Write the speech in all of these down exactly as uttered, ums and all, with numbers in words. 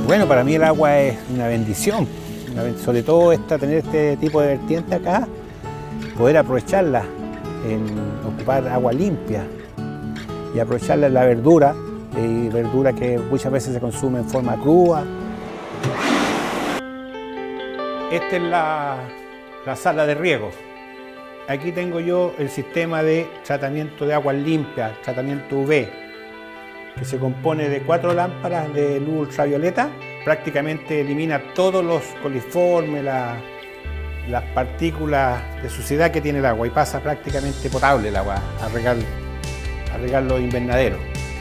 Bueno, para mí el agua es una bendición, una, sobre todo esta, tener este tipo de vertiente acá, poder aprovecharla, en ocupar agua limpia y aprovecharla en la verdura, y verdura que muchas veces se consume en forma cruda. Esta es la, la sala de riego. Aquí tengo yo el sistema de tratamiento de aguas limpias, tratamiento U V, que se compone de cuatro lámparas de luz ultravioleta. Prácticamente elimina todos los coliformes, la, las partículas de suciedad que tiene el agua y pasa prácticamente potable el agua a regar, a regar los invernaderos.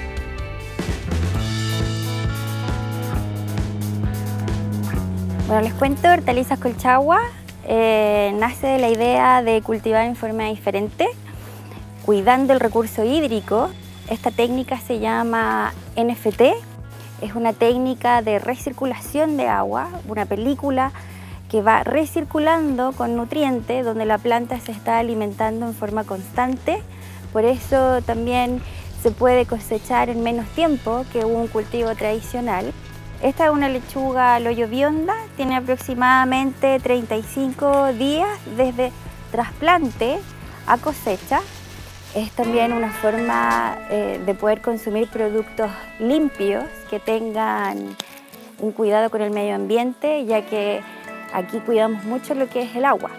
Bueno, les cuento, Hortalizas Colchagua eh, nace de la idea de cultivar en forma diferente, cuidando el recurso hídrico. Esta técnica se llama N F T, es una técnica de recirculación de agua, una película que va recirculando con nutrientes, donde la planta se está alimentando en forma constante. Por eso también se puede cosechar en menos tiempo que un cultivo tradicional. Esta es una lechuga Loyo Bionda, tiene aproximadamente treinta y cinco días desde trasplante a cosecha. Es también una forma eh, de poder consumir productos limpios que tengan un cuidado con el medio ambiente, ya que aquí cuidamos mucho lo que es el agua.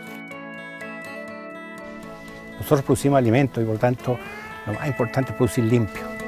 Nosotros producimos alimentos y por tanto lo más importante es producir limpio.